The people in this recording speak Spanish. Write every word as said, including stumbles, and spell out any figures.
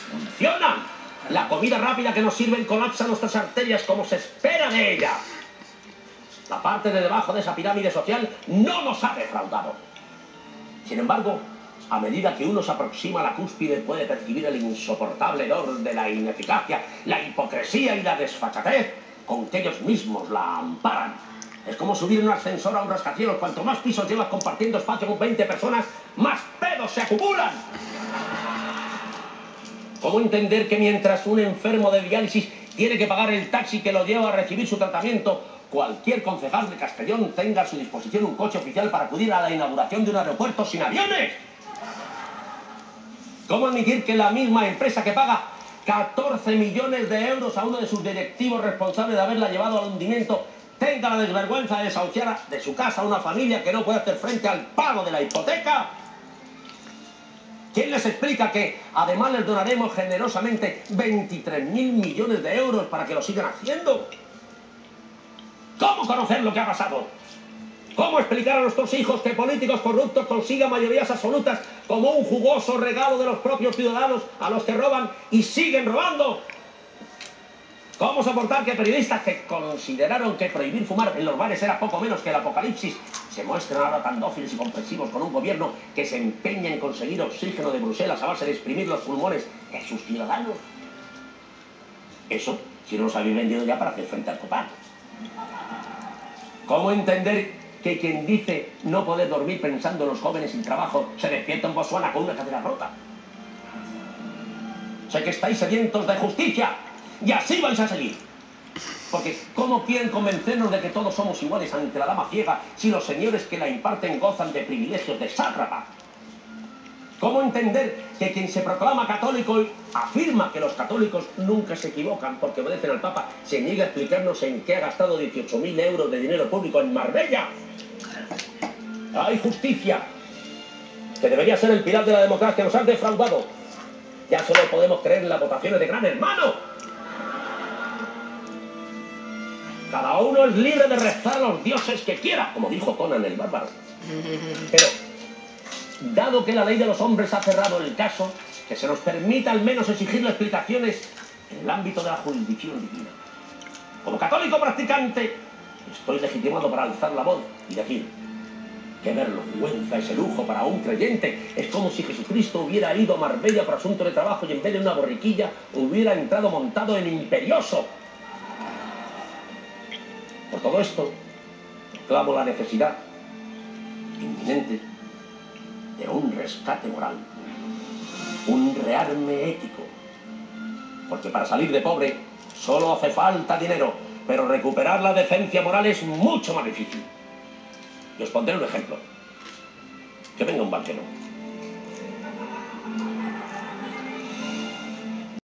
funcionan. La comida rápida que nos sirven colapsa nuestras arterias como se espera de ella. La parte de debajo de esa pirámide social no nos ha defraudado. Sin embargo, a medida que uno se aproxima a la cúspide, puede percibir el insoportable hedor de la ineficacia, la hipocresía y la desfachatez con que ellos mismos la amparan. Es como subir en un ascensor a un rascacielos. Cuanto más pisos llevas compartiendo espacio con veinte personas, más pedos se acumulan. ¿Cómo entender que mientras un enfermo de diálisis tiene que pagar el taxi que lo lleva a recibir su tratamiento, cualquier concejal de Castellón tenga a su disposición un coche oficial para acudir a la inauguración de un aeropuerto sin aviones? ¿Cómo admitir que la misma empresa que paga catorce millones de euros a uno de sus directivos responsables de haberla llevado al hundimiento tenga la desvergüenza de desahuciar de su casa a una familia que no puede hacer frente al pago de la hipoteca? ¿Quién les explica que además les donaremos generosamente veintitrés mil millones de euros para que lo sigan haciendo? ¿Cómo conocer lo que ha pasado? ¿Cómo explicar a nuestros hijos que políticos corruptos consigan mayorías absolutas como un jugoso regalo de los propios ciudadanos a los que roban y siguen robando? ¿Cómo soportar que periodistas que consideraron que prohibir fumar en los bares era poco menos que el apocalipsis se muestran ahora tan dóciles y comprensivos con un gobierno que se empeña en conseguir oxígeno de Bruselas a base de exprimir los pulmones de sus ciudadanos? Eso, si no los habéis vendido ya para hacer frente al copago. ¿Cómo entender que quien dice no poder dormir pensando en los jóvenes sin trabajo se despierta en Botsuana con una cadera rota? Sé que estáis sedientos de justicia y así vais a seguir. Porque ¿cómo quieren convencernos de que todos somos iguales ante la dama ciega si los señores que la imparten gozan de privilegios de sátrapa? ¿Cómo entender que quien se proclama católico y afirma que los católicos nunca se equivocan porque obedecen al Papa se niega a explicarnos en qué ha gastado dieciocho mil euros de dinero público en Marbella? ¡Hay justicia! Que debería ser el pilar de la democracia. Nos han defraudado. Ya solo podemos creer en las votaciones de Gran Hermano. Cada uno es libre de rezar a los dioses que quiera, como dijo Conan el Bárbaro. Pero, dado que la ley de los hombres ha cerrado el caso, que se nos permita al menos exigirle explicaciones en el ámbito de la jurisdicción divina. Como católico practicante, estoy legitimado para alzar la voz y decir: qué vergüenza ese lujo para un creyente. Es como si Jesucristo hubiera ido a Marbella por asunto de trabajo y en vez de una borriquilla hubiera entrado montado en imperioso. Por todo esto, clamo la necesidad inminente de un rescate moral, un rearme ético. Porque para salir de pobre solo hace falta dinero, pero recuperar la decencia moral es mucho más difícil. Y os pondré un ejemplo. Que venga un banquero.